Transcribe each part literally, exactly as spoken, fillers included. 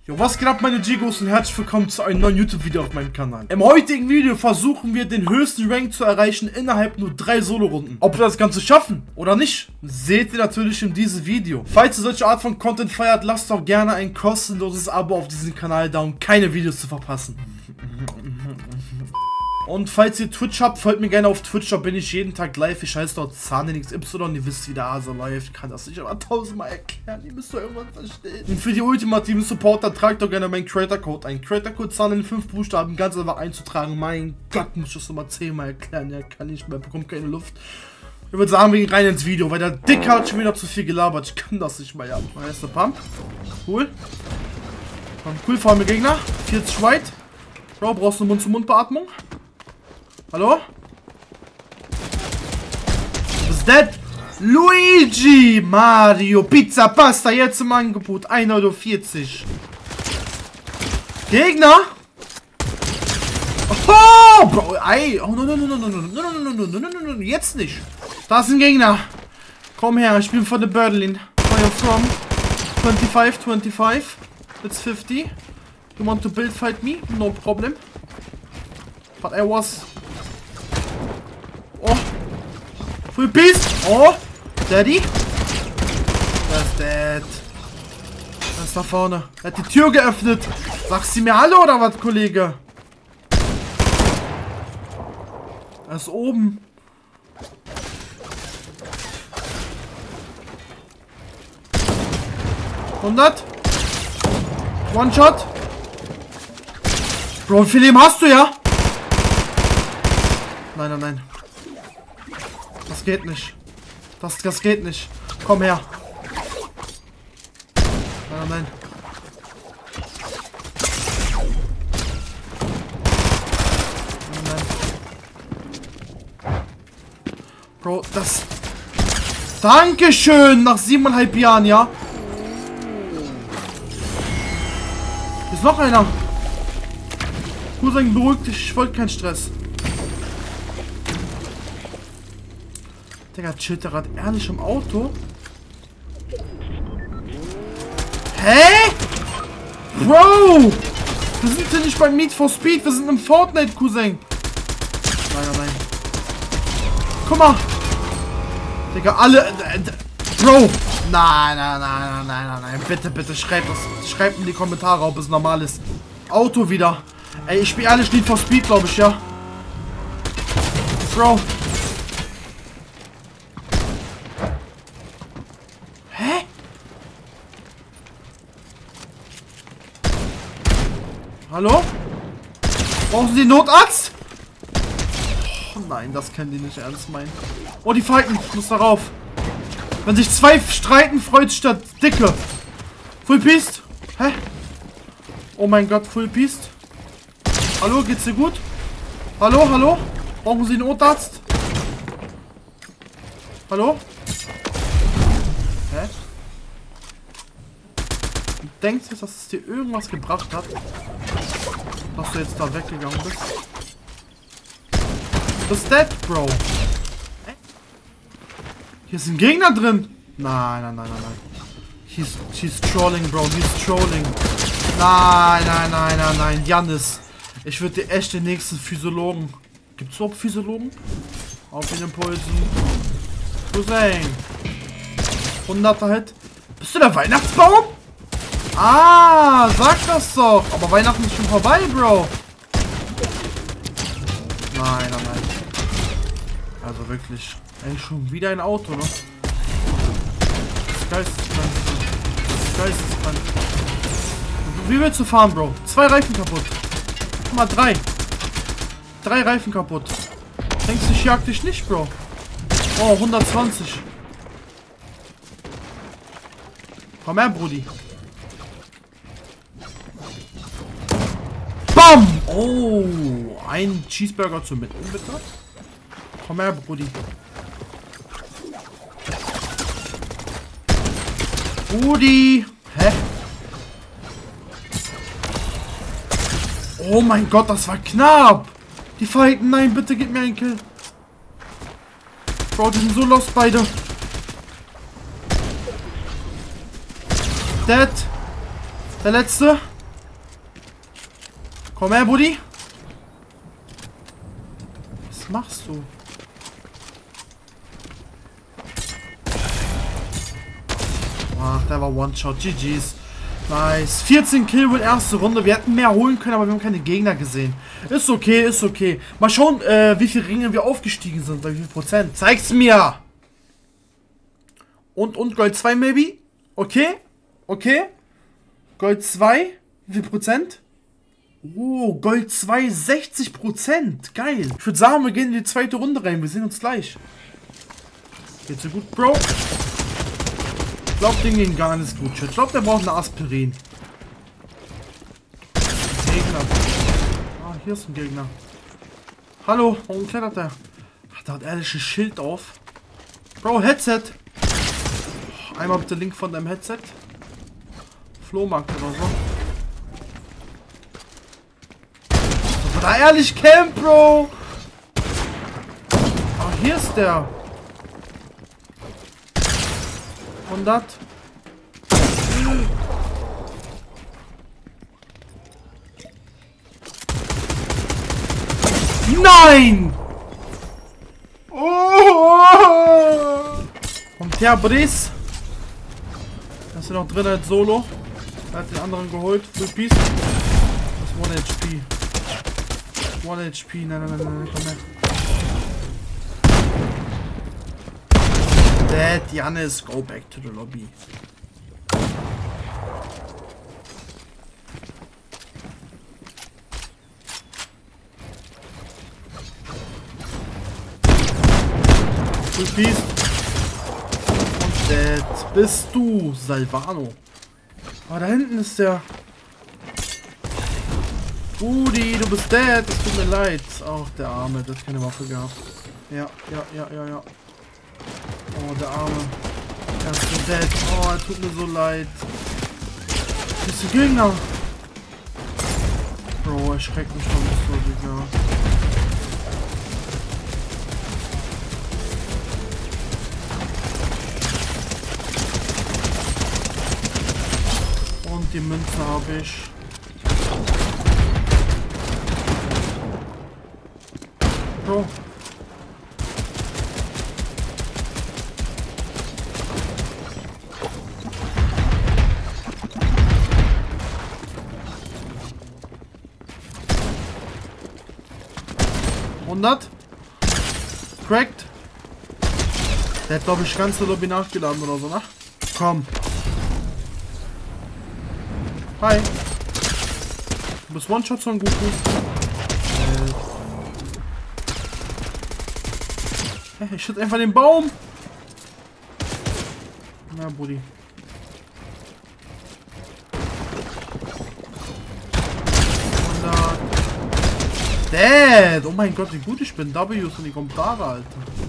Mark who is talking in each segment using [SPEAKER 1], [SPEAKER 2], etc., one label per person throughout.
[SPEAKER 1] Jo, was geht ab, meine Gigos, und herzlich willkommen zu einem neuen YouTube-Video auf meinem Kanal. Im heutigen Video versuchen wir, den höchsten Rank zu erreichen innerhalb nur drei Solo-Runden. Ob wir das Ganze schaffen oder nicht, seht ihr natürlich in diesem Video. Falls ihr solche Art von Content feiert, lasst doch gerne ein kostenloses Abo auf diesem Kanal da, um keine Videos zu verpassen. Und falls ihr Twitch habt, folgt mir gerne auf Twitch, da bin ich jeden Tag live. Ich heiße dort Zahnenix Y, ihr wisst, wie der Hase läuft. Ich kann das nicht aber tausendmal erklären, ihr müsst doch irgendwann verstehen. Und für die ultimativen Supporter, tragt doch gerne meinen Creator-Code ein. Creator-Code Zahnenix fünf Buchstaben, ganz einfach einzutragen. Mein Gott, muss ich das nochmal zehnmal erklären. Ja, kann nicht mehr, bekommt keine Luft. Ich würde sagen, wir gehen rein ins Video, weil der Dicker hat schon wieder zu viel gelabert. Ich kann das nicht mehr, ja. Mein erster Pump. Cool. Cool, vor allem Gegner. vierzig White. Bro, brauchst du eine Mund-zu-Mund-Beatmung? Hallo? Was ist das? Luigi! Mario, Pizza, Pasta, jetzt im Angebot. ein Euro vierzig. Gegner? Oh, Bro, ey. Oh, no, no, no, no, no, no, no, no, no, no, no, no, no, jetzt nicht. Da ist ein Gegner. Komm her, ich bin von der Berlin. Where you from? twenty-five, twenty-five. It's fifty. You want to build fight me? No problem. But I was... Oh. Full Piece. Oh. Daddy. Wer ist das? Wer ist da vorne? Er hat die Tür geöffnet. Sagst du mir Hallo oder was, Kollege? Er ist oben. hundert. One Shot. Bro, wie viel Leben hast du, ja? Nein, nein, nein. Das geht nicht. Das, das geht nicht. Komm her. Nein, nein, nein. Nein, nein. Bro, das... Dankeschön! Nach siebeneinhalb Jahren, ja? Hier ist noch einer. Cousin, beruhigt dich. Ich wollte keinen Stress. Digga, chillt der gerade ehrlich im Auto? Hä? Bro! Wir sind hier nicht beim Need for Speed, wir sind im Fortnite, Cousin. Nein, nein, nein. Guck mal. Digga, alle... Äh, Bro! Nein, nein, nein, nein, nein, nein, nein. Bitte, bitte, schreibt das. Schreibt in die Kommentare, ob es normal ist. Auto wieder. Ey, ich spiele ehrlich Need for Speed, glaube ich, ja. Bro. Hallo? Brauchen Sie Notarzt? Oh nein, das können die nicht ernst meinen. Oh, die fighten. Ich muss darauf. Wenn sich zwei streiten, freut statt Dicke. Full Pieced? Hä? Oh mein Gott, Full Pieced? Hallo, geht's dir gut? Hallo, hallo? Brauchen Sie einen Notarzt? Hallo? Hä? Denkst du, dass es dir irgendwas gebracht hat, dass du jetzt da weggegangen bist? Was ist das, Bro? Hier ist ein Gegner drin. Nein, nein, nein, nein, nein. He's, he's trolling, Bro. He's trolling. Nein, nein, nein, nein, nein. Jannis. Ich würde dir echt den nächsten Physiologen. Gibt es überhaupt Physiologen? Auf den Impulsen. Cousin. hunderter Hit. Bist du der Weihnachtsbaum? Ah, sag das doch. Aber Weihnachten ist schon vorbei, Bro. Nein, nein, nein. Also wirklich. Ey, schon wieder ein Auto, ne? Das ist geisteskrank. Das ist geisteskrank. Wie willst du fahren, Bro? Zwei Reifen kaputt. Guck mal, drei. Drei Reifen kaputt. Denkst du, ich jag dich nicht, Bro? Oh, hundertzwanzig. Komm her, Brudi. Bam! Oh, ein Cheeseburger zum Mitnehmen, bitte. Komm her, Brudi. Brudi! Hä? Oh mein Gott, das war knapp! Die fighten, nein, bitte gib mir einen Kill. Bro, die sind so lost beide. Dead. Der letzte. Komm her, Buddy. Was machst du? Ach, der war One-Shot. G G's. Nice. vierzehn Kill wohl erste Runde. Wir hätten mehr holen können, aber wir haben keine Gegner gesehen. Ist okay, ist okay. Mal schauen, äh, wie viele Ringe wir aufgestiegen sind. Bei wie viel Prozent. Zeig's mir. Und, und Gold zwei, maybe? Okay. Okay. Gold zwei. Wie viel Prozent? Oh, Gold zwei, sechzig Prozent. Geil. Ich würde sagen, wir gehen in die zweite Runde rein. Wir sehen uns gleich. Geht's dir gut, Bro? Ich glaube, den ging gar nicht gut. Ich glaube, der braucht eine Aspirin. Gegner. Ah, hier ist ein Gegner. Hallo, warum klettert der? Ach, da hat ehrlich ein Schild auf. Bro, Headset. Einmal bitte Link von deinem Headset. Flohmarkt oder so. Aber da ehrlich Camp, Bro. Ah, hier ist der. hundert. Nein! Oh! Kommt her, Brice. Da ist er noch drin als Solo. Er hat den anderen geholt. Full Piece. Das ist one H P. one H P. Nein, nein, nein, nein, komm her. Dead, Janis, go back to the lobby. Full Piece. Und dead. Bist du, Salvano. Ah, da hinten ist der. Rudi, du bist dead. Es tut mir leid. Ach, der Arme, der hat keine Waffe gehabt. Ja, ja, ja, ja, ja. Oh, der Arme. Er ist so dead. Oh, er tut mir so leid. Bist du Gegner? Bro, er schreckt mich schon so, Digga. Und die Münze habe ich. Bro. hundert. Cracked. Der hat, glaube ich, ganze Lobby nachgeladen oder so, ne? Komm. Hi. Du bist One-Shot von Goku. Äh. Hey, ich schütte einfach den Baum. Na, Buddy. Dead! Oh mein Gott, wie gut ich bin. W's in die Kommentare, Alter.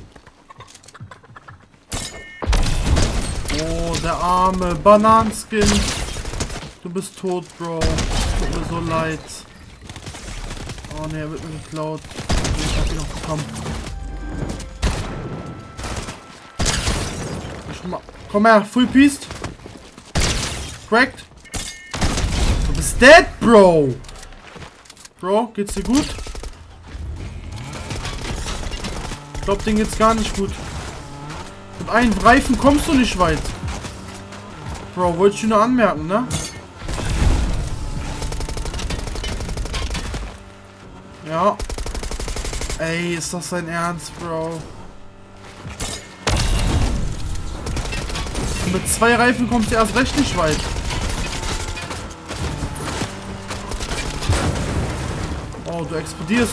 [SPEAKER 1] Oh, der arme Bananskin. Du bist tot, Bro. Tut mir so leid. Oh ne, er wird mir geklaut. Ich hab ihn noch bekommen. Komm her, Full Piece. Cracked. Du bist dead, Bro. Bro, geht's dir gut? Ich glaube, den geht's gar nicht gut. Mit einem Reifen kommst du nicht weit. Bro, wollte ich nur anmerken, ne? Ja. Ey, ist das dein Ernst, Bro? Und mit zwei Reifen kommst du erst recht nicht weit. Oh, du explodierst.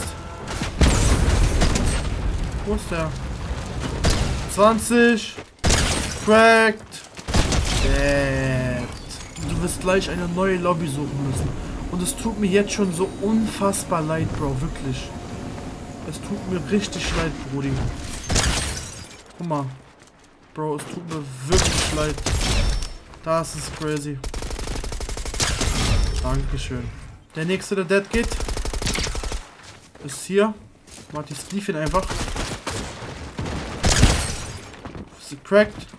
[SPEAKER 1] Wo ist der? zwanzig. Cracked. Dead. Du wirst gleich eine neue Lobby suchen müssen. Und es tut mir jetzt schon so unfassbar leid, Bro. Wirklich. Es tut mir richtig leid, Brudi. Guck mal. Bro, es tut mir wirklich leid. Das ist crazy. Dankeschön. Der nächste, der dead geht, ist hier. Warte, ich sleeve ihn einfach. Ist cracked.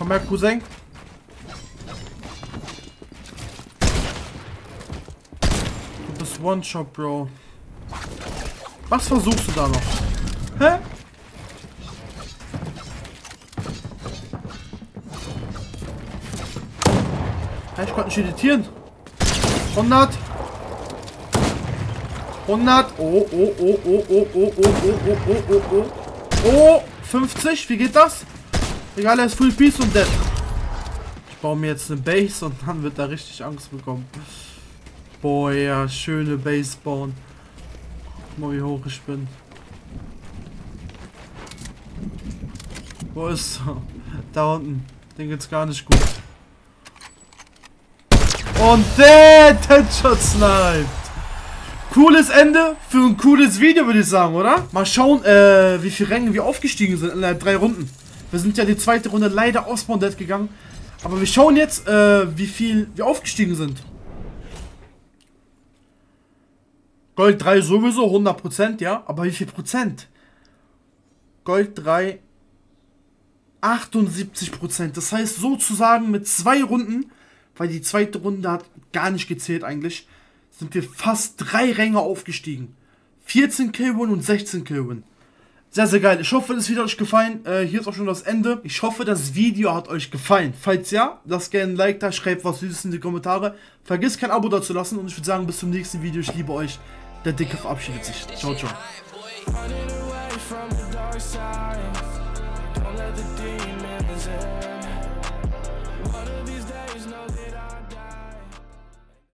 [SPEAKER 1] Komm her, Cousin. Du bist One-Shot, Bro. Was versuchst du da noch? Hä? Ja, ich konnte nicht editieren. hundert. hundert. Oh, oh, oh, oh, oh, oh, oh, oh, oh, oh, oh, oh. Oh, fünfzig. Wie geht das? Egal, er ist Full Piece und Dead. Ich baue mir jetzt eine Base und dann wird er richtig Angst bekommen. Boah, ja, schöne Base bauen. Guck mal, wie hoch ich bin. Wo ist er? Da unten. Den geht's gar nicht gut. Und der Headshot sniped. Cooles Ende für ein cooles Video, würde ich sagen, oder? Mal schauen, äh, wie viele Ränge wir aufgestiegen sind in äh, drei Runden. Wir sind ja die zweite Runde leider aus Spawn Dead gegangen. Aber wir schauen jetzt, äh, wie viel wir aufgestiegen sind. Gold drei sowieso, hundert Prozent, ja. Aber wie viel Prozent? Gold drei, achtundsiebzig Prozent. Das heißt sozusagen mit zwei Runden, weil die zweite Runde hat gar nicht gezählt eigentlich, sind wir fast drei Ränge aufgestiegen. vierzehn Killwin und sechzehn Killwin. Sehr, sehr geil. Ich hoffe, das Video hat euch gefallen. Äh, hier ist auch schon das Ende. Ich hoffe, das Video hat euch gefallen. Falls ja, lasst gerne ein Like da, schreibt was Süßes in die Kommentare. Vergesst kein Abo da zu lassen und ich würde sagen, bis zum nächsten Video. Ich liebe euch. Der Dicke verabschiedet sich. Ciao, ciao. Running away from the dark side. Don't let the demons in.